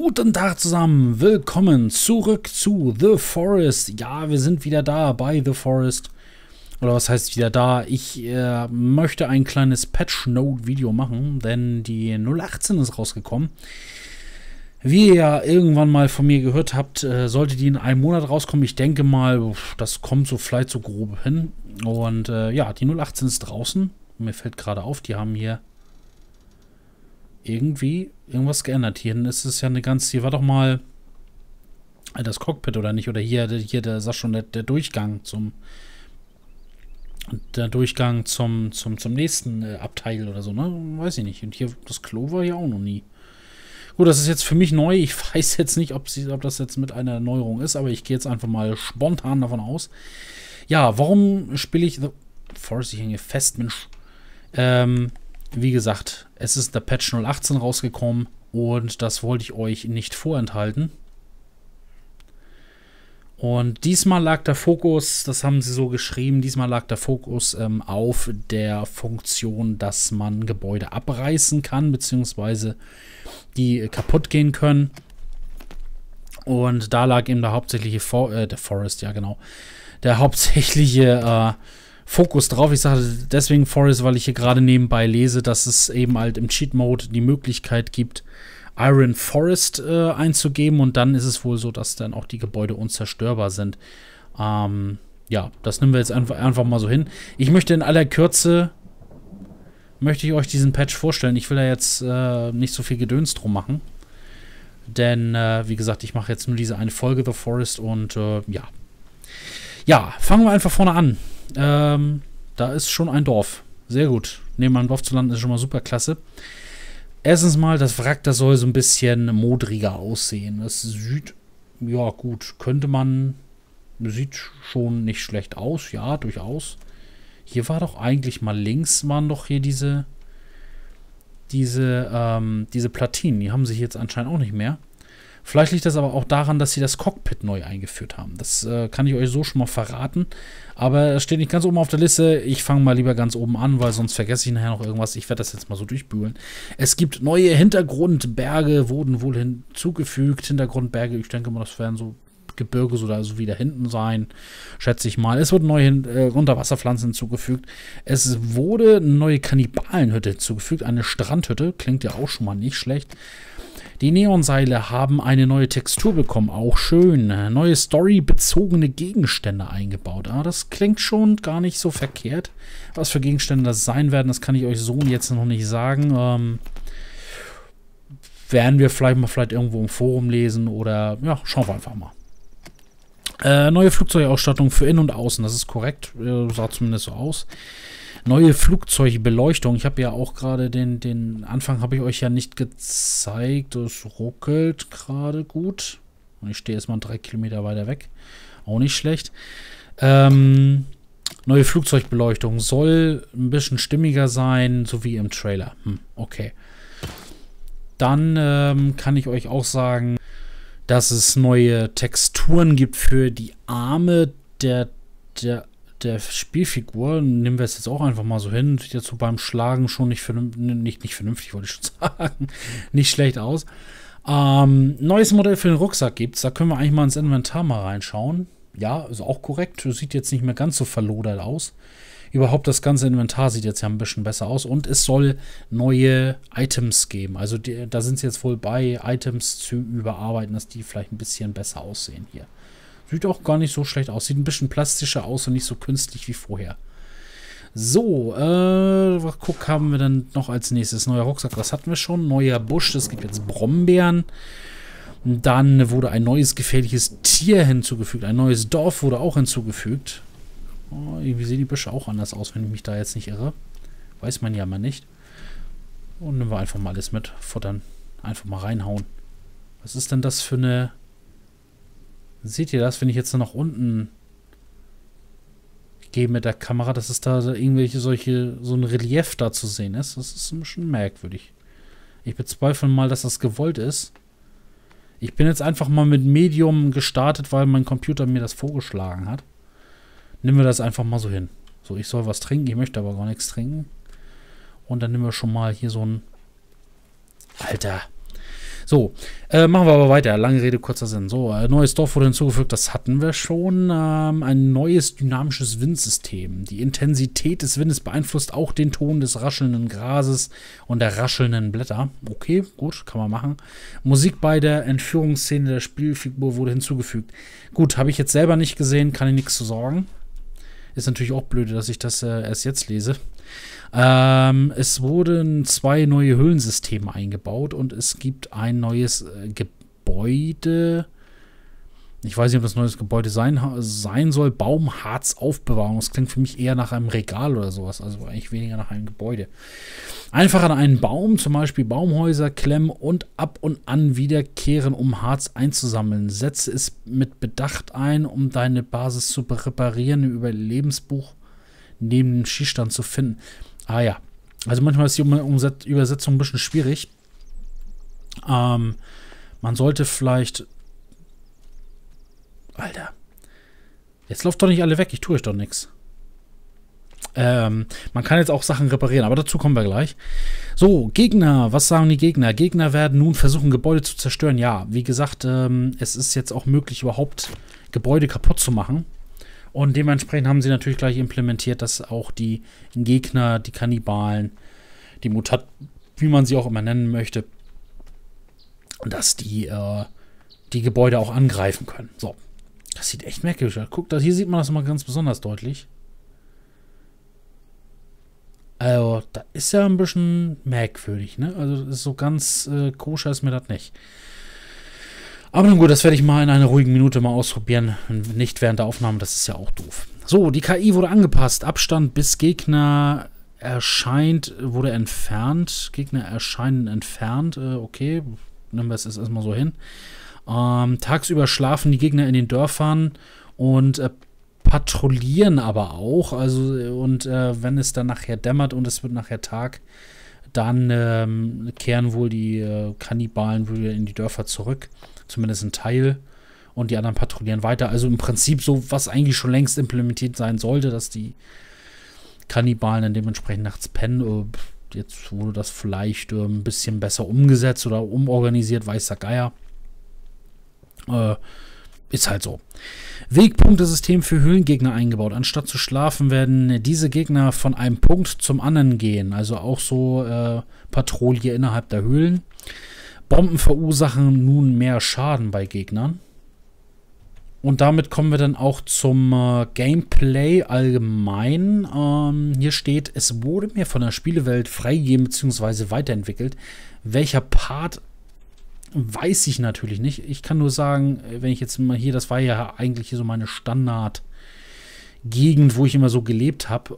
Guten Tag zusammen, willkommen zurück zu The Forest. Ja, wir sind wieder da bei The Forest. Oder was heißt wieder da? Ich möchte ein kleines Patch-Note-Video machen, denn die 0.18 ist rausgekommen. Wie ihr ja irgendwann mal von mir gehört habt, sollte die in einem Monat rauskommen. Ich denke mal, das kommt so vielleicht so grob hin. Und ja, die 0.18 ist draußen. Mir fällt gerade auf, die haben hier irgendwie irgendwas geändert. Hier ist es ja eine ganz, hier war doch mal das Cockpit oder nicht, oder hier der sag schon, der Durchgang zum nächsten Abteil oder so, ne? Weiß ich nicht. Und hier, das Klo war hier auch noch nie. Gut, das ist jetzt für mich neu. Ich weiß jetzt nicht, ob das jetzt mit einer Erneuerung ist, aber ich gehe jetzt einfach mal spontan davon aus. Ja, warum spiele ich The Forest? Ich hänge fest, Mensch. Wie gesagt, es ist der Patch 0.18 rausgekommen und das wollte ich euch nicht vorenthalten. Und diesmal lag der Fokus, das haben sie so geschrieben, diesmal lag der Fokus auf der Funktion, dass man Gebäude abreißen kann, beziehungsweise die kaputt gehen können. Und da lag eben der hauptsächliche Forest, ja genau, der hauptsächliche Fokus drauf. Ich sage deswegen Forest, weil ich hier gerade nebenbei lese, dass es eben halt im Cheat-Mode die Möglichkeit gibt, Iron Forest einzugeben, und dann ist es wohl so, dass dann auch die Gebäude unzerstörbar sind. Ja, das nehmen wir jetzt einfach mal so hin. Ich möchte in aller Kürze, möchte ich euch diesen Patch vorstellen. Ich will da jetzt nicht so viel Gedöns drum machen. Denn, wie gesagt, ich mache jetzt nur diese eine Folge The Forest und ja. Ja, fangen wir einfach vorne an. Da ist schon ein Dorf. Sehr gut. Neben einem Dorf zu landen ist schon mal super klasse. Erstens mal, das Wrack, das soll so ein bisschen modriger aussehen. Das sieht, ja gut, sieht schon nicht schlecht aus. Ja, durchaus. Hier war doch eigentlich mal links, waren doch hier diese Platinen. Die haben sich jetzt anscheinend auch nicht mehr. Vielleicht liegt das aber auch daran, dass sie das Cockpit neu eingeführt haben. Das kann ich euch so schon mal verraten. Aber es steht nicht ganz oben auf der Liste. Ich fange mal lieber ganz oben an, weil sonst vergesse ich nachher noch irgendwas. Ich werde das jetzt mal so durchbügeln. Es gibt neue Hintergrundberge, wurden wohl hinzugefügt. Hintergrundberge, ich denke mal, das werden so Gebirge so wie da hinten sein, schätze ich mal. Es wurden neue Unterwasserpflanzen hinzugefügt. Es wurde eine neue Kannibalenhütte hinzugefügt. Eine Strandhütte, klingt ja auch schon mal nicht schlecht. Die Neonseile haben eine neue Textur bekommen, auch schön. Neue storybezogene Gegenstände eingebaut. Ah, das klingt schon gar nicht so verkehrt. Was für Gegenstände das sein werden, das kann ich euch so jetzt noch nicht sagen. Werden wir vielleicht irgendwo im Forum lesen oder ja, schauen wir einfach mal. Neue Flugzeugausstattung für Innen und Außen, das ist korrekt. Sah zumindest so aus. Neue Flugzeugbeleuchtung. Ich habe ja auch gerade den Anfang habe ich euch ja nicht gezeigt. Das ruckelt gerade gut. Und ich stehe erstmal 3 Kilometer weiter weg. Auch nicht schlecht. Neue Flugzeugbeleuchtung soll ein bisschen stimmiger sein, so wie im Trailer. Okay. Dann kann ich euch auch sagen, dass es neue Texturen gibt für die Arme der Spielfigur. Nehmen wir es jetzt auch einfach mal so hin. Sieht jetzt so beim Schlagen schon nicht vernünftig, wollte ich schon sagen. Nicht schlecht aus. Neues Modell für den Rucksack gibt es. Da können wir eigentlich mal ins Inventar mal reinschauen. Ja, ist auch korrekt. Sieht jetzt nicht mehr ganz so verlodert aus. Überhaupt das ganze Inventar sieht jetzt ja ein bisschen besser aus. Und es soll neue Items geben. Also da sind sie jetzt wohl bei, Items zu überarbeiten, dass die vielleicht ein bisschen besser aussehen hier. Sieht auch gar nicht so schlecht aus. Sieht ein bisschen plastischer aus und nicht so künstlich wie vorher. So, guck, haben wir dann noch als nächstes. Neuer Rucksack, was hatten wir schon? Neuer Busch, es gibt jetzt Brombeeren. Dann wurde ein neues gefährliches Tier hinzugefügt. Ein neues Dorf wurde auch hinzugefügt. Oh, irgendwie sehen die Büsche auch anders aus, wenn ich mich da jetzt nicht irre. Weiß man ja mal nicht. Und nehmen wir einfach mal alles mit. Futtern. Einfach mal reinhauen. Was ist denn das für eine... Seht ihr das, wenn ich jetzt nach unten gehe mit der Kamera, dass es da irgendwelche so ein Relief da zu sehen ist? Das ist ein bisschen merkwürdig. Ich bezweifle mal, dass das gewollt ist. Ich bin jetzt einfach mal mit Medium gestartet, weil mein Computer mir das vorgeschlagen hat. Nehmen wir das einfach mal so hin. So, ich soll was trinken, ich möchte aber gar nichts trinken. Und dann nehmen wir schon mal hier so ein... Alter! So, machen wir aber weiter. Lange Rede, kurzer Sinn. So, neues Dorf wurde hinzugefügt, das hatten wir schon. Ein neues dynamisches Windsystem. Die Intensität des Windes beeinflusst auch den Ton des raschelnden Grases und der raschelnden Blätter. Okay, gut, kann man machen. Musik bei der Entführungsszene der Spielfigur wurde hinzugefügt. Gut, habe ich jetzt selber nicht gesehen, kann ich nichts zu sagen. Ist natürlich auch blöd, dass ich das erst jetzt lese. Es wurden 2 neue Höhlensysteme eingebaut und es gibt ein neues Gebäude. Ich weiß nicht, ob das neues Gebäude sein soll. Baumharzaufbewahrung. Das klingt für mich eher nach einem Regal oder sowas. Also eigentlich weniger nach einem Gebäude. Einfach an einen Baum, zum Beispiel Baumhäuser klemmen und ab und an wiederkehren, um Harz einzusammeln. Setze es mit Bedacht ein, um deine Basis zu reparieren, im Überlebensbuch neben dem Schießstand zu finden. Ah ja, also manchmal ist die Übersetzung ein bisschen schwierig. Man sollte vielleicht... Alter. Jetzt läuft doch nicht alle weg, ich tue euch doch nichts. Man kann jetzt auch Sachen reparieren, aber dazu kommen wir gleich. So, Gegner, was sagen die Gegner? Gegner werden nun versuchen, Gebäude zu zerstören. Ja, wie gesagt, es ist jetzt auch möglich, überhaupt Gebäude kaputt zu machen. Und dementsprechend haben sie natürlich gleich implementiert, dass auch die Gegner, die Kannibalen, die Mutanten, wie man sie auch immer nennen möchte, dass die Gebäude auch angreifen können. So, das sieht echt merkwürdig aus. Guck, hier sieht man das mal ganz besonders deutlich. Also, das ist ja ein bisschen merkwürdig, ne? Also, das ist so ganz koscher ist mir das nicht. Aber nun gut, das werde ich mal in einer ruhigen Minute mal ausprobieren. Nicht während der Aufnahme, das ist ja auch doof. So, die KI wurde angepasst. Abstand bis Gegner erscheint, wurde entfernt. Gegner erscheinen entfernt. Okay, nehmen wir es jetzt erstmal so hin. Tagsüber schlafen die Gegner in den Dörfern und patrouillieren aber auch. Also, und wenn es dann nachher dämmert und es wird nachher Tag, dann kehren wohl die Kannibalen wieder in die Dörfer zurück. Zumindest ein Teil. Und die anderen patrouillieren weiter. Also im Prinzip so, was eigentlich schon längst implementiert sein sollte, dass die Kannibalen dann dementsprechend nachts pennen. Jetzt wurde das vielleicht ein bisschen besser umgesetzt oder umorganisiert, weiß der Geier. Ist halt so. Wegpunktesystem für Höhlengegner eingebaut. Anstatt zu schlafen, werden diese Gegner von einem Punkt zum anderen gehen. Also auch so Patrouille innerhalb der Höhlen. Bomben verursachen nun mehr Schaden bei Gegnern. Und damit kommen wir dann auch zum Gameplay allgemein. Hier steht, es wurde mir von der Spielewelt freigegeben bzw. weiterentwickelt. Welcher Part weiß ich natürlich nicht. Ich kann nur sagen, wenn ich jetzt mal hier, das war ja eigentlich hier so meine Standard-Gegend, wo ich immer so gelebt habe.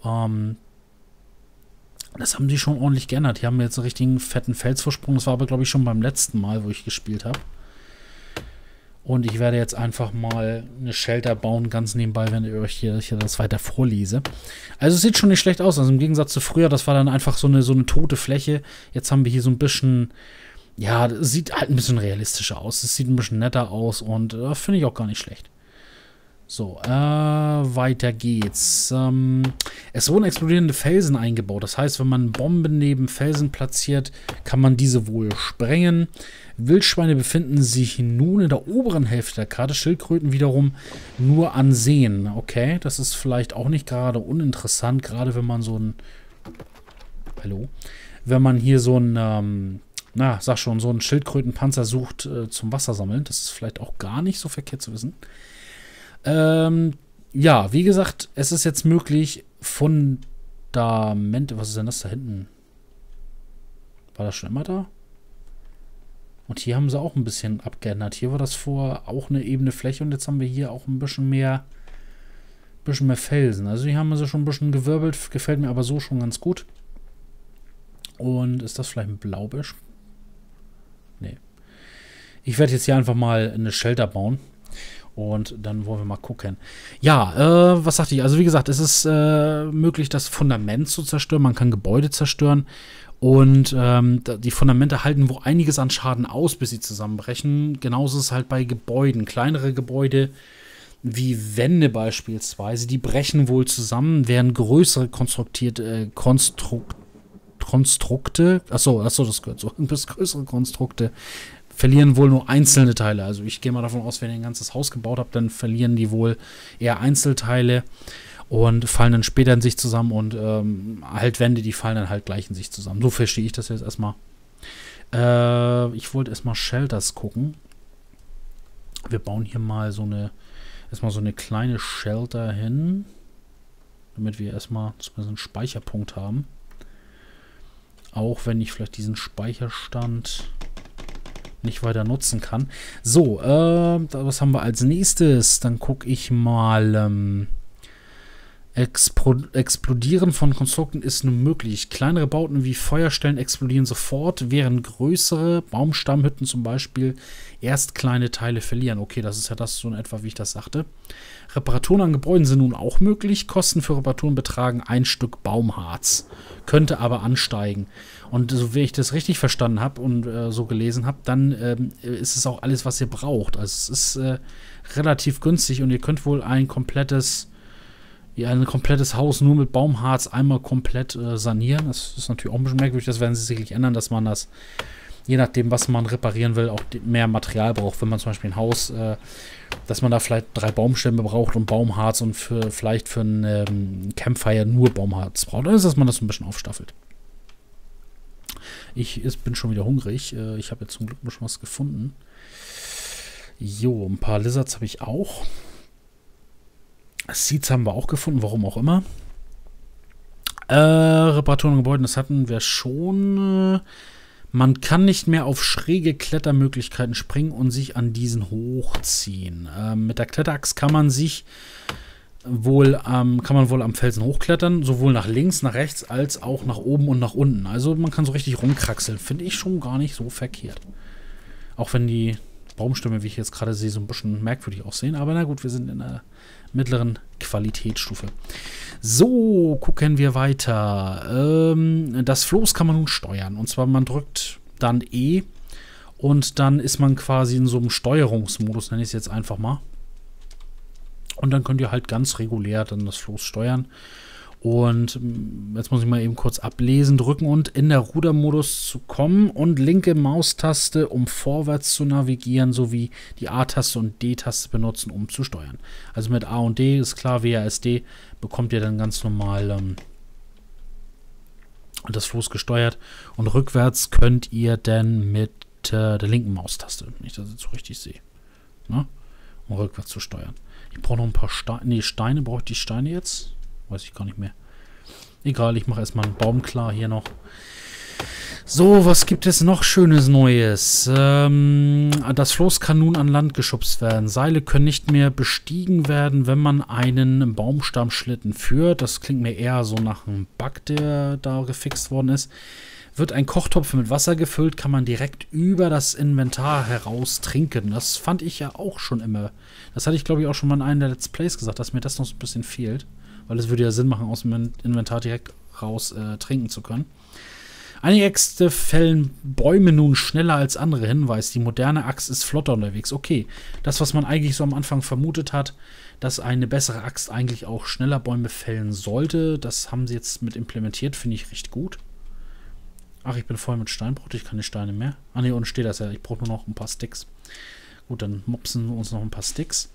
Das haben die schon ordentlich geändert. Die haben jetzt einen richtigen fetten Felsvorsprung. Das war aber, glaube ich, schon beim letzten Mal, wo ich gespielt habe. Und ich werde jetzt einfach mal eine Shelter bauen, ganz nebenbei, wenn ich euch hier das weiter vorlese. Also es sieht schon nicht schlecht aus. Also im Gegensatz zu früher, das war dann einfach so eine tote Fläche. Jetzt haben wir hier so ein bisschen, ja, das sieht halt ein bisschen realistischer aus. Es sieht ein bisschen netter aus und finde ich auch gar nicht schlecht. So, weiter geht's. Es wurden explodierende Felsen eingebaut. Das heißt, wenn man Bomben neben Felsen platziert, kann man diese wohl sprengen. Wildschweine befinden sich nun in der oberen Hälfte der Karte. Schildkröten wiederum nur an Seen. Okay, das ist vielleicht auch nicht gerade uninteressant, gerade wenn man so ein... Hallo? Wenn man hier so ein... sag schon, so einen Schildkrötenpanzer sucht zum Wasser sammeln. Das ist vielleicht auch gar nicht so verkehrt zu wissen. Ja, wie gesagt, es ist jetzt möglich, Fundamente, was ist denn das da hinten? War das schon immer da? Und hier haben sie auch ein bisschen abgeändert. Hier war das vor auch eine ebene Fläche und jetzt haben wir hier auch ein bisschen mehr Felsen. Also hier haben sie schon ein bisschen gewirbelt, gefällt mir aber so schon ganz gut. Und ist das vielleicht ein Blaubesch? Nee. Ich werde jetzt hier einfach mal eine Shelter bauen. Und dann wollen wir mal gucken. Ja, was sagte ich? Also wie gesagt, es ist möglich, das Fundament zu zerstören. Man kann Gebäude zerstören. Und die Fundamente halten wohl einiges an Schaden aus, bis sie zusammenbrechen. Genauso ist es halt bei Gebäuden. Kleinere Gebäude, wie Wände beispielsweise, die brechen wohl zusammen, während größere Konstrukte, achso, das gehört so, bis größere Konstrukte verlieren wohl nur einzelne Teile. Also ich gehe mal davon aus, wenn ihr ein ganzes Haus gebaut habt, dann verlieren die wohl eher Einzelteile und fallen dann später in sich zusammen und halt Wände, die fallen dann halt gleich in sich zusammen. So verstehe ich das jetzt erstmal. Ich wollte erstmal Shelters gucken. Wir bauen hier mal erstmal so eine kleine Shelter hin, damit wir erstmal zumindest einen Speicherpunkt haben. Auch wenn ich vielleicht diesen Speicherstand nicht weiter nutzen kann. So, was haben wir als nächstes? Dann gucke ich mal. Explodieren von Konstrukten ist nun möglich. Kleinere Bauten wie Feuerstellen explodieren sofort, während größere Baumstammhütten zum Beispiel erst kleine Teile verlieren. Okay, das ist ja das so in etwa, wie ich das sagte. Reparaturen an Gebäuden sind nun auch möglich. Kosten für Reparaturen betragen ein Stück Baumharz. Könnte aber ansteigen. Und so wie ich das richtig verstanden habe und so gelesen habe, dann ist es auch alles, was ihr braucht. Also es ist relativ günstig und ihr könnt wohl ein komplettes Haus nur mit Baumharz einmal komplett sanieren. Das ist natürlich auch ein bisschen merkwürdig. Das werden sie sicherlich ändern, dass man das, je nachdem, was man reparieren will, auch mehr Material braucht. Wenn man zum Beispiel ein Haus, dass man da vielleicht 3 Baumstämme braucht und Baumharz und vielleicht für einen Campfire nur Baumharz braucht. Dann ist, dass man das so ein bisschen aufstaffelt. Ich bin schon wieder hungrig. Ich habe jetzt zum Glück schon was gefunden. Jo, ein paar Lizards habe ich auch. Seeds haben wir auch gefunden, warum auch immer. Reparaturen an Gebäuden, das hatten wir schon. Man kann nicht mehr auf schräge Klettermöglichkeiten springen und sich an diesen hochziehen. Mit der Kletteraxt kann man wohl am Felsen hochklettern, sowohl nach links, nach rechts, als auch nach oben und nach unten. Also man kann so richtig rumkraxeln. Finde ich schon gar nicht so verkehrt. Auch wenn die Baumstämme, wie ich jetzt gerade sehe, so ein bisschen merkwürdig aussehen. Aber na gut, wir sind in einer mittleren Qualitätsstufe. So, gucken wir weiter. Das Floß kann man nun steuern. Und zwar, man drückt dann E und dann ist man quasi in so einem Steuerungsmodus, nenne ich es jetzt einfach mal. Und dann könnt ihr halt ganz regulär dann das Floß steuern. Und jetzt muss ich mal eben kurz ablesen, drücken und in der Rudermodus zu kommen und linke Maustaste, um vorwärts zu navigieren, sowie die A-Taste und D-Taste benutzen, um zu steuern. Also mit A und D ist klar, WASD bekommt ihr dann ganz normal das Floß gesteuert. Und rückwärts könnt ihr dann mit der linken Maustaste, wenn ich das jetzt so richtig sehe, ne? Um rückwärts zu steuern. Ich brauche noch ein paar Steine. Nee, Steine, brauche ich die Steine jetzt? Weiß ich gar nicht mehr. Egal, ich mache erstmal einen Baum klar hier noch. So, was gibt es noch Schönes Neues? Das Floß kann nun an Land geschubst werden. Seile können nicht mehr bestiegen werden, wenn man einen Baumstammschlitten führt. Das klingt mir eher so nach einem Bug, der da gefixt worden ist. Wird ein Kochtopf mit Wasser gefüllt, kann man direkt über das Inventar heraus trinken. Das fand ich ja auch schon immer. Das hatte ich, glaube ich, auch schon mal in einem der Let's Plays gesagt, dass mir das noch so ein bisschen fehlt. Weil es würde ja Sinn machen, aus dem Inventar direkt raus trinken zu können. Einige Äxte fällen Bäume nun schneller als andere. Hinweis, die moderne Axt ist flotter unterwegs. Okay, das, was man eigentlich so am Anfang vermutet hat, dass eine bessere Axt eigentlich auch schneller Bäume fällen sollte, das haben sie jetzt mit implementiert, finde ich recht gut. Ach, ich bin voll mit Stein, brauchte ich keine Steine mehr. Ah ne, unten steht das ja, ich brauche nur noch ein paar Sticks. Gut, dann mopsen wir uns noch ein paar Sticks.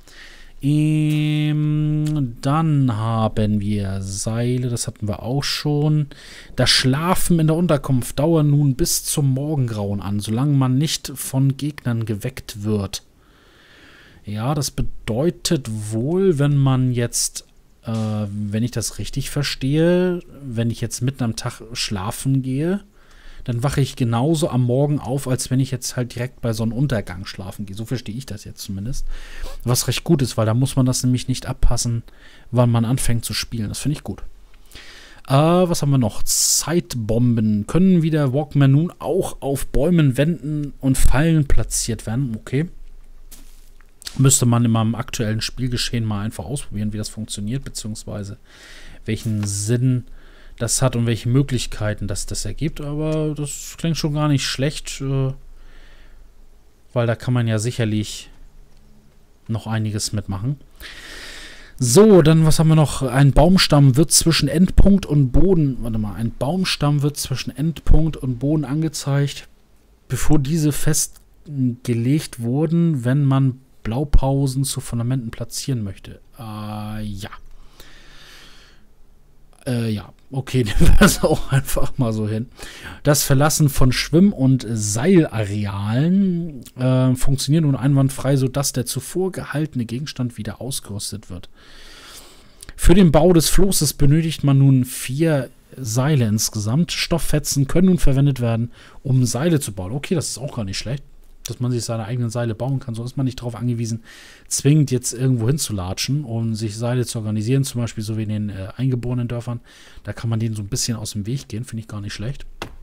Dann haben wir Seile, das hatten wir auch schon. Das Schlafen in der Unterkunft dauert nun bis zum Morgengrauen an, solange man nicht von Gegnern geweckt wird. Ja, das bedeutet wohl, wenn man jetzt, wenn ich das richtig verstehe, wenn ich jetzt mitten am Tag schlafen gehe, dann wache ich genauso am Morgen auf, als wenn ich jetzt halt direkt bei Sonnenuntergang schlafen gehe. So verstehe ich das jetzt zumindest. Was recht gut ist, weil da muss man das nämlich nicht abpassen, wann man anfängt zu spielen. Das finde ich gut. Was haben wir noch? Zeitbomben können wie der Walkman nun auch auf Bäumen, Wänden und Fallen platziert werden. Okay. Müsste man in meinem aktuellen Spielgeschehen mal einfach ausprobieren, wie das funktioniert, beziehungsweise welchen Sinn das hat und welche Möglichkeiten das ergibt. Aber das klingt schon gar nicht schlecht, weil da kann man ja sicherlich noch einiges mitmachen. So, dann was haben wir noch? Ein Baumstamm wird zwischen Endpunkt und Boden, warte mal, ein Baumstamm wird zwischen Endpunkt und Boden angezeigt, bevor diese gelegt wurden, wenn man Blaupausen zu Fundamenten platzieren möchte. Ja. Ja, okay, nehmen wir das auch einfach mal so hin. Das Verlassen von Schwimm- und Seilarealen funktioniert nun einwandfrei, sodass der zuvor gehaltene Gegenstand wieder ausgerüstet wird. Für den Bau des Flosses benötigt man nun 4 Seile insgesamt. Stofffetzen können nun verwendet werden, um Seile zu bauen. Okay, das ist auch gar nicht schlecht, dass man sich seine eigenen Seile bauen kann. So ist man nicht darauf angewiesen, zwingend jetzt irgendwo hinzulatschen, um sich Seile zu organisieren. Zum Beispiel so wie in den eingeborenen Dörfern. Da kann man denen so ein bisschen aus dem Weg gehen. Finde ich gar nicht schlecht.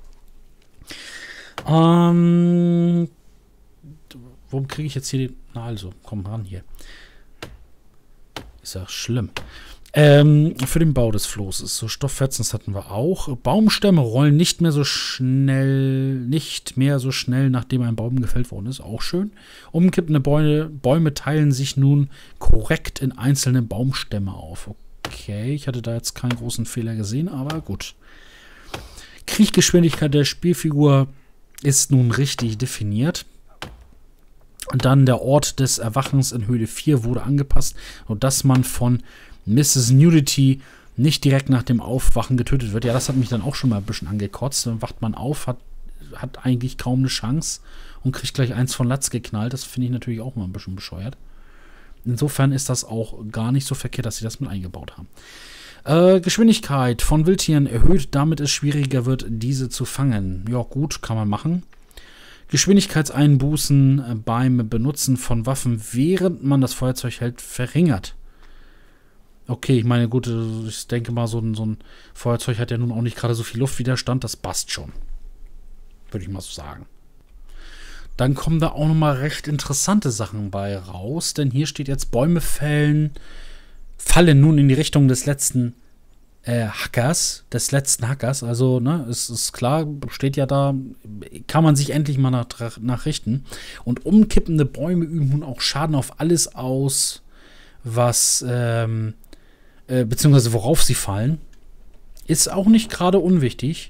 Warum kriege ich jetzt hier den... Na also, komm ran hier. Ist ja schlimm. Für den Bau des Flosses. So Stofffetzen, das hatten wir auch. Baumstämme rollen nicht mehr so schnell, nachdem ein Baum gefällt worden ist. Auch schön. Umkippende Bäume teilen sich nun korrekt in einzelne Baumstämme auf. Okay, ich hatte da jetzt keinen großen Fehler gesehen, aber gut. Kriechgeschwindigkeit der Spielfigur ist nun richtig definiert. Und dann der Ort des Erwachens in Höhle 4 wurde angepasst, sodass man von Mrs. Nudity nicht direkt nach dem Aufwachen getötet wird. Ja, das hat mich dann auch schon mal ein bisschen angekotzt. Dann wacht man auf, hat eigentlich kaum eine Chance und kriegt gleich eins von Latz geknallt. Das finde ich natürlich auch mal ein bisschen bescheuert. Insofern ist das auch gar nicht so verkehrt, dass sie das mit eingebaut haben. Geschwindigkeit von Wildtieren erhöht, damit es schwieriger wird, diese zu fangen. Ja gut, kann man machen. Geschwindigkeitseinbußen beim Benutzen von Waffen, während man das Feuerzeug hält, verringert. Okay, ich meine, gut, ich denke mal, so ein Feuerzeug hat ja nun auch nicht gerade so viel Luftwiderstand, das passt schon. Würde ich mal so sagen. Dann kommen da auch nochmal recht interessante Sachen bei raus, denn hier steht jetzt, Bäume fallen nun in die Richtung des letzten Hackers. Also, ne, es ist klar, steht ja da, kann man sich endlich mal nachrichten. Und umkippende Bäume üben nun auch Schaden auf alles aus, was, beziehungsweise worauf sie fallen. Ist auch nicht gerade unwichtig.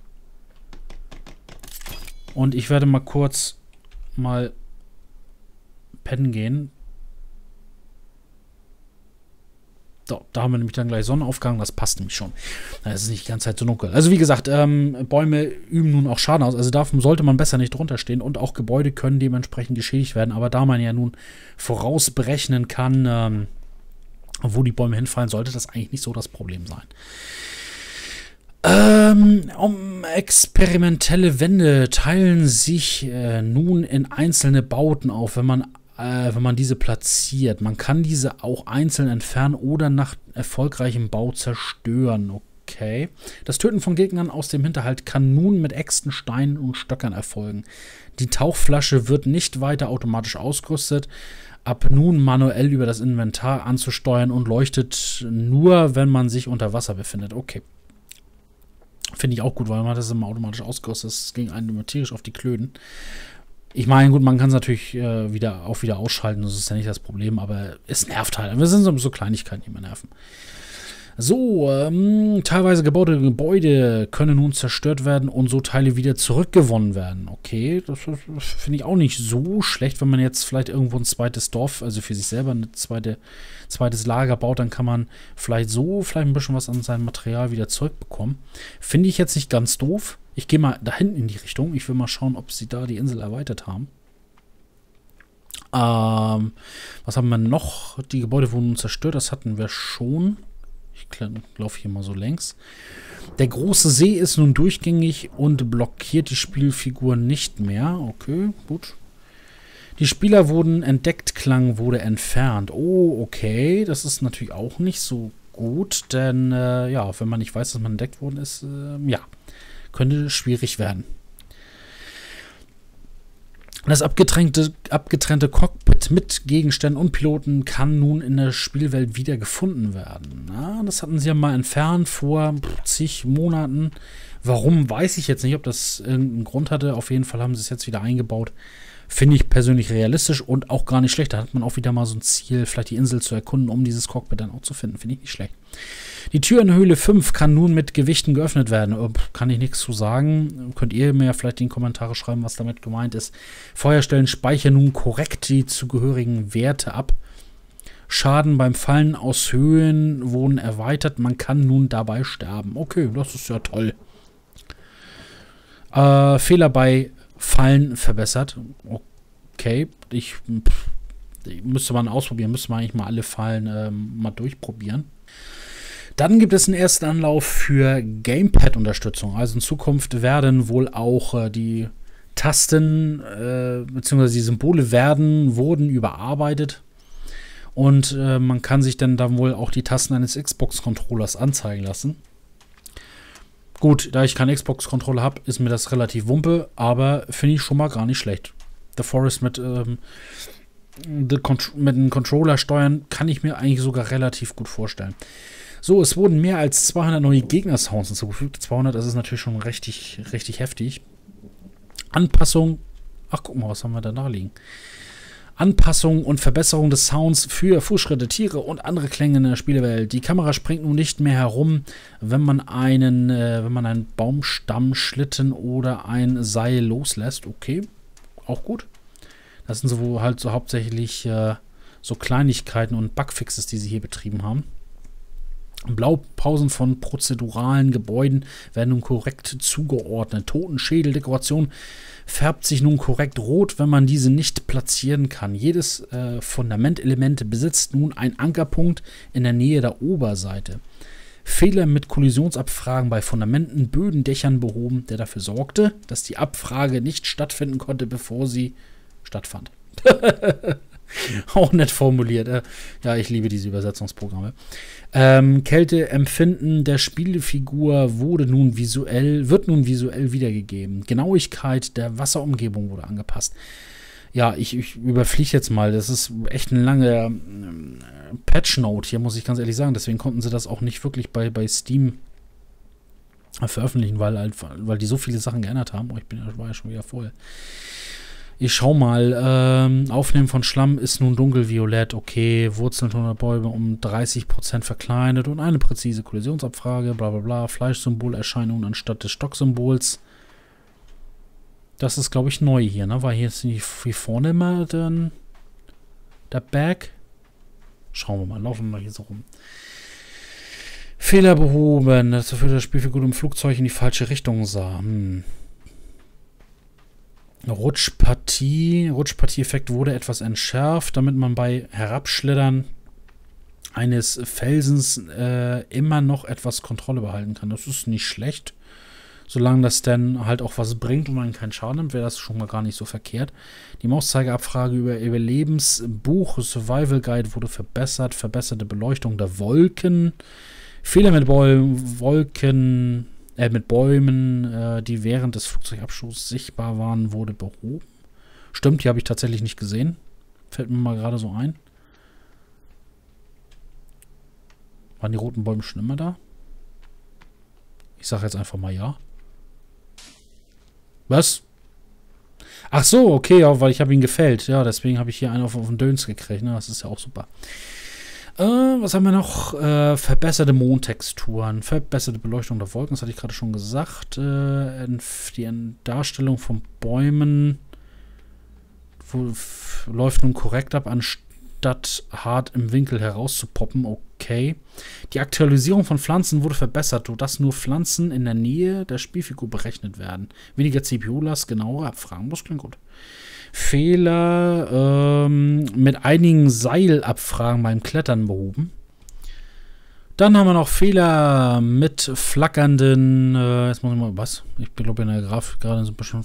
Und ich werde mal kurz pennen gehen. So, da haben wir nämlich dann gleich Sonnenaufgang. Das passt nämlich schon. Es ist nicht die ganze Zeit so dunkel. Also wie gesagt, Bäume üben nun auch Schaden aus. Also da sollte man besser nicht drunter stehen. Und auch Gebäude können dementsprechend geschädigt werden. Aber da man ja nun vorausberechnen kann, wo die Bäume hinfallen, sollte das eigentlich nicht so das Problem sein. Experimentelle Wände teilen sich nun in einzelne Bauten auf, wenn man diese platziert. Man kann diese auch einzeln entfernen oder nach erfolgreichem Bau zerstören. Okay. Das Töten von Gegnern aus dem Hinterhalt kann nun mit Äxten, Steinen und Stöckern erfolgen. Die Tauchflasche wird nicht weiter automatisch ausgerüstet, ab nun manuell über das Inventar anzusteuern und leuchtet nur, wenn man sich unter Wasser befindet. Okay. Finde ich auch gut, weil man das immer automatisch ausgerüstet ist. Das ging einem immer tierisch auf die Klöten. Ich meine, gut, man kann es natürlich wieder ausschalten, das ist ja nicht das Problem, aber es nervt halt. Wir sind so Kleinigkeiten, die mir nerven. So, teilweise gebaute Gebäude können nun zerstört werden und so Teile wieder zurückgewonnen werden. Okay, das finde ich auch nicht so schlecht, wenn man jetzt vielleicht irgendwo ein zweites Dorf, also für sich selber ein zweites Lager baut, dann kann man vielleicht ein bisschen was an seinem Material wieder zurückbekommen. Finde ich jetzt nicht ganz doof. Ich gehe mal da hinten in die Richtung. Ich will mal schauen, ob sie da die Insel erweitert haben. Was haben wir noch? Die Gebäude wurden zerstört, das hatten wir schon. Ich laufe hier mal so längs. Der große See ist nun durchgängig und blockiert die Spielfigur nicht mehr. Okay, gut. Die Spieler wurden entdeckt, Klang wurde entfernt. Oh, okay. Das ist natürlich auch nicht so gut, denn ja, wenn man nicht weiß, dass man entdeckt worden ist, ja, könnte schwierig werden. Das abgetrennte Cockpit mit Gegenständen und Piloten kann nun in der Spielwelt wieder gefunden werden. Ja, das hatten sie ja mal entfernt vor zig Monaten. Warum, weiß ich jetzt nicht, ob das irgendeinen Grund hatte. Auf jeden Fall haben sie es jetzt wieder eingebaut. Finde ich persönlich realistisch und auch gar nicht schlecht. Da hat man auch wieder mal so ein Ziel, vielleicht die Insel zu erkunden, um dieses Cockpit dann auch zu finden. Finde ich nicht schlecht. Die Tür in Höhle 5 kann nun mit Gewichten geöffnet werden. Kann ich nichts zu sagen. Könnt ihr mir vielleicht in die Kommentare schreiben, was damit gemeint ist. Feuerstellen speichern nun korrekt die zugehörigen Werte ab. Schaden beim Fallen aus Höhen wurden erweitert. Man kann nun dabei sterben. Okay, das ist ja toll. Fehler bei Fallen verbessert. Okay, ich müsste man ausprobieren. Müsste man eigentlich mal alle Fallen mal durchprobieren. Dann gibt es einen ersten Anlauf für Gamepad-Unterstützung. Also in Zukunft werden wohl auch die Tasten bzw. die Symbole wurden überarbeitet. Und man kann sich dann wohl auch die Tasten eines Xbox-Controllers anzeigen lassen. Gut, da ich keinen Xbox-Controller habe, ist mir das relativ wumpe, aber finde ich schon mal gar nicht schlecht. The Forest mit einem Controller steuern kann ich mir eigentlich sogar relativ gut vorstellen. So, es wurden mehr als 200 neue Gegner-Sounds hinzugefügt. 200, das ist natürlich schon richtig, richtig heftig. Anpassung. Ach, guck mal, was haben wir da liegen? Anpassung und Verbesserung des Sounds für Fußschritte, Tiere und andere Klänge in der Spielewelt. Die Kamera springt nun nicht mehr herum, wenn man einen Baumstamm, Schlitten oder ein Seil loslässt. Okay, auch gut. Das sind so hauptsächlich so Kleinigkeiten und Bugfixes, die sie hier betrieben haben. Blaupausen von prozeduralen Gebäuden werden nun korrekt zugeordnet. Totenschädeldekoration färbt sich nun korrekt rot, wenn man diese nicht platzieren kann. Jedes Fundamentelement besitzt nun einen Ankerpunkt in der Nähe der Oberseite. Fehler mit Kollisionsabfragen bei Fundamenten, Böden, Dächern behoben, der dafür sorgte, dass die Abfrage nicht stattfinden konnte, bevor sie stattfand. Auch nett formuliert. Ja, ich liebe diese Übersetzungsprogramme. Kälteempfinden der Spielfigur wird nun visuell wiedergegeben. Genauigkeit der Wasserumgebung wurde angepasst. Ja, ich überfliege jetzt mal. Das ist echt eine lange Patch-Note hier, muss ich ganz ehrlich sagen. Deswegen konnten sie das auch nicht wirklich bei Steam veröffentlichen, weil die so viele Sachen geändert haben. Oh, war ja schon wieder voll. Ich schau mal, Aufnehmen von Schlamm ist nun dunkelviolett, okay, Wurzeln der Bäume um 30% verkleinert und eine präzise Kollisionsabfrage, bla bla bla, Fleischsymbol Erscheinungen anstatt des Stocksymbols. Das ist, glaube ich, neu hier, ne? War hier jetzt nicht wie vorne immer der Bag? Schauen wir mal, laufen wir mal hier so rum. Fehler behoben, dazu führt das Spielfigur im Flugzeug in die falsche Richtung sah. Rutschpartie-Effekt wurde etwas entschärft, damit man bei Herabschlittern eines Felsens immer noch etwas Kontrolle behalten kann. Das ist nicht schlecht. Solange das dann halt auch was bringt und man keinen Schaden nimmt, wäre das schon mal gar nicht so verkehrt. Die Mauszeigerabfrage über Überlebensbuch, Survival Guide wurde verbessert. Verbesserte Beleuchtung der Wolken. Fehler mit Bäumen, die während des Flugzeugabschusses sichtbar waren, wurde behoben. Stimmt, die habe ich tatsächlich nicht gesehen. Fällt mir mal gerade so ein. Waren die roten Bäume schon immer da? Ich sage jetzt einfach mal ja. Was? Ach so, okay, ja, weil ich habe ihn gefällt. Ja, deswegen habe ich hier einen auf den Döns gekriegt. Ne? Das ist ja auch super. Was haben wir noch? Verbesserte Mondtexturen, verbesserte Beleuchtung der Wolken, das hatte ich gerade schon gesagt. Die Darstellung von Bäumen läuft nun korrekt ab, anstatt hart im Winkel herauszupoppen. Okay. Die Aktualisierung von Pflanzen wurde verbessert, sodass nur Pflanzen in der Nähe der Spielfigur berechnet werden. Weniger CPU-Last, genauere Abfragen. Das klingt gut. Fehler mit einigen Seilabfragen beim Klettern behoben. Dann haben wir noch Fehler mit flackernden, jetzt muss ich mal, was? Ich glaube in der Grafik gerade so ein bisschen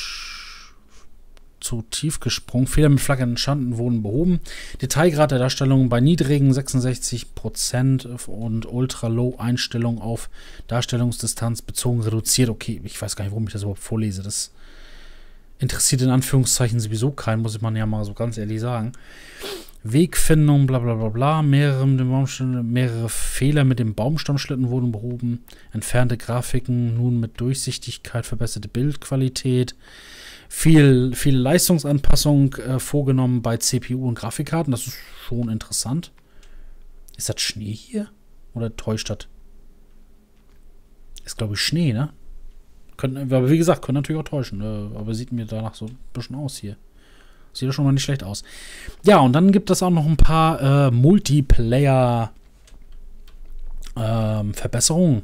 zu tief gesprungen. Fehler mit flackernden Schanden wurden behoben. Detailgrad der Darstellung bei niedrigen 66% und Ultra-Low-Einstellung auf Darstellungsdistanz bezogen reduziert. Okay, ich weiß gar nicht, warum ich das überhaupt vorlese. Das interessiert in Anführungszeichen sowieso keinen, muss man ja mal so ganz ehrlich sagen. Wegfindung, bla bla bla bla, mehrere Fehler mit dem Baumstammschlitten wurden behoben. Entfernte Grafiken nun mit Durchsichtigkeit, verbesserte Bildqualität. Viele Leistungsanpassung vorgenommen bei CPU und Grafikkarten. Das ist schon interessant. Ist das Schnee hier? Oder täuscht das? Ist, glaube ich, Schnee, ne? Aber wie gesagt, können natürlich auch täuschen. Aber sieht mir danach so ein bisschen aus hier. Sieht ja schon mal nicht schlecht aus. Ja, und dann gibt es auch noch ein paar Multiplayer Verbesserungen.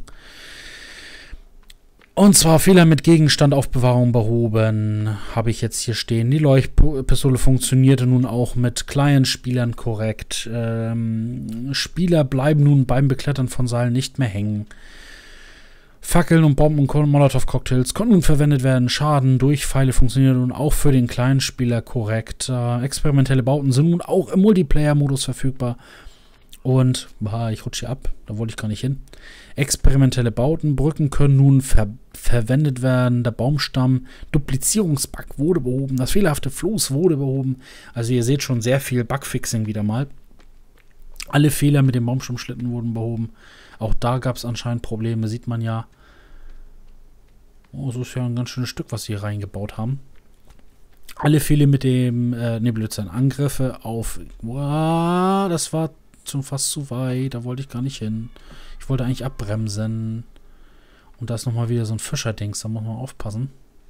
Und zwar Fehler mit Gegenstandaufbewahrung behoben, habe ich jetzt hier stehen. Die Leuchtpistole funktionierte nun auch mit Client-Spielern korrekt. Spieler bleiben nun beim Beklettern von Seilen nicht mehr hängen. Fackeln und Bomben und Molotow-Cocktails konnten nun verwendet werden. Schaden durch Pfeile funktioniert nun auch für den kleinen Spieler korrekt. Experimentelle Bauten sind nun auch im Multiplayer-Modus verfügbar. Und, ich rutsche hier ab, da wollte ich gar nicht hin. Experimentelle Bauten, Brücken können nun verwendet werden. Der Baumstamm, Duplizierungsbug wurde behoben. Das fehlerhafte Floß wurde behoben. Also ihr seht schon sehr viel Bugfixing wieder mal. Alle Fehler mit dem Baumstammschlitten wurden behoben. Auch da gab es anscheinend Probleme, sieht man ja. Oh, so ist ja ein ganz schönes Stück, was sie hier reingebaut haben. Alle Fehler mit dem Blödsinn. Angriffe auf... Wow, das war schon fast zu weit. Da wollte ich gar nicht hin. Ich wollte eigentlich abbremsen. Und da ist nochmal wieder so ein Fischerdings. Da muss man aufpassen.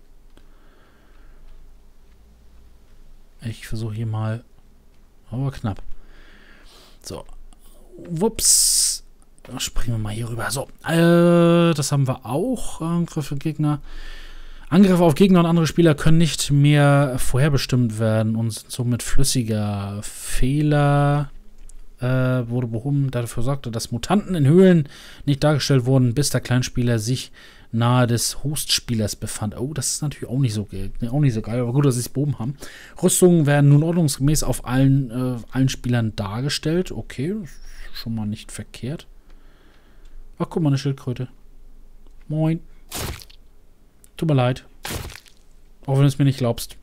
Ich versuche hier mal... Aber knapp. So. Wups. Springen wir mal hier rüber. So. Das haben wir auch. Angriffe Gegner. Angriffe auf Gegner und andere Spieler können nicht mehr vorherbestimmt werden und sind somit flüssiger. Fehler wurde behoben, dafür sorgte, dass Mutanten in Höhlen nicht dargestellt wurden, bis der Kleinspieler sich nahe des Hostspielers befand. Oh, das ist natürlich auch nicht so geil, aber gut, dass sie es behoben haben. Rüstungen werden nun ordnungsgemäß auf allen Spielern dargestellt. Okay, schon mal nicht verkehrt. Ach, guck mal, eine Schildkröte. Moin. Tut mir leid. Auch wenn du es mir nicht glaubst.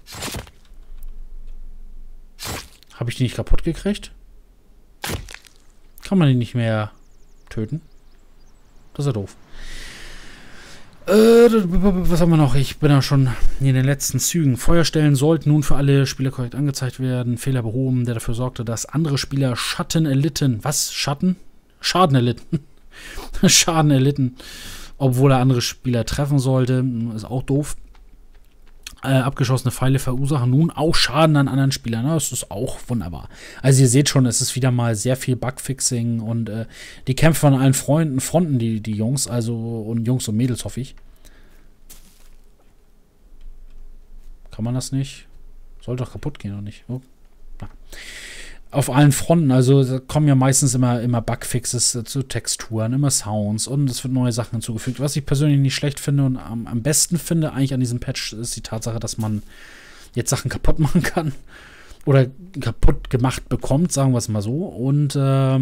Habe ich die nicht kaputt gekriegt? Kann man die nicht mehr töten? Das ist ja doof. Was haben wir noch? Ich bin ja schon in den letzten Zügen. Feuerstellen sollten nun für alle Spieler korrekt angezeigt werden. Fehler behoben, der dafür sorgte, dass andere Spieler Schatten erlitten. Was? Schatten? Schaden erlitten. Schaden erlitten. Obwohl er andere Spieler treffen sollte. Ist auch doof. Abgeschossene Pfeile verursachen nun auch Schaden an anderen Spielern. Das ist auch wunderbar. Also ihr seht schon, es ist wieder mal sehr viel Bugfixing und die kämpfen an allen Fronten, die Jungs, also und Jungs und Mädels, hoffe ich. Kann man das nicht? Soll doch kaputt gehen, oder nicht? Oh. Ja. Auf allen Fronten, also da kommen ja meistens immer Bugfixes zu Texturen, immer Sounds und es wird neue Sachen hinzugefügt. Was ich persönlich nicht schlecht finde und am besten finde eigentlich an diesem Patch ist die Tatsache, dass man jetzt Sachen kaputt machen kann oder kaputt gemacht bekommt, sagen wir es mal so. Und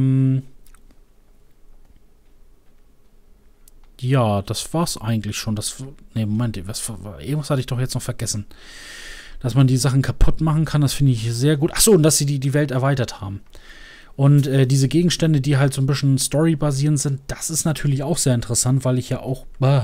ja, das war's eigentlich schon. Ne, Moment, irgendwas hatte ich doch jetzt noch vergessen. Dass man die Sachen kaputt machen kann, das finde ich sehr gut. Achso, und dass sie die Welt erweitert haben. Und diese Gegenstände, die halt so ein bisschen storybasierend sind, das ist natürlich auch sehr interessant, weil ich ja auch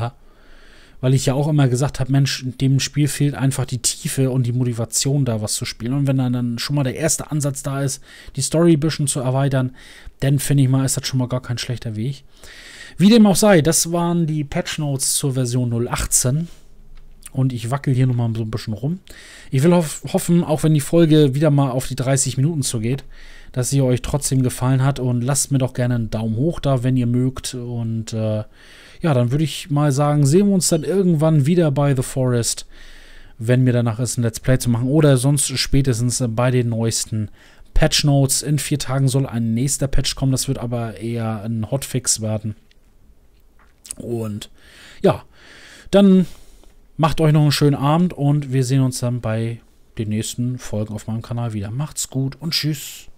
immer gesagt habe, Mensch, dem Spiel fehlt einfach die Tiefe und die Motivation, da was zu spielen. Und wenn dann schon mal der erste Ansatz da ist, die Story ein bisschen zu erweitern, dann finde ich mal, ist das schon mal gar kein schlechter Weg. Wie dem auch sei, das waren die Patch Notes zur Version 0.18. Und ich wackel hier nochmal so ein bisschen rum. Ich will hoffen, auch wenn die Folge wieder mal auf die 30 Minuten zugeht, dass sie euch trotzdem gefallen hat. Und lasst mir doch gerne einen Daumen hoch da, wenn ihr mögt. Und ja, dann würde ich mal sagen, sehen wir uns dann irgendwann wieder bei The Forest, wenn mir danach ist, ein Let's Play zu machen. Oder sonst spätestens bei den neuesten Patch Notes. In 4 Tagen soll ein nächster Patch kommen. Das wird aber eher ein Hotfix werden. Und ja, dann... Macht euch noch einen schönen Abend und wir sehen uns dann bei den nächsten Folgen auf meinem Kanal wieder. Macht's gut und tschüss.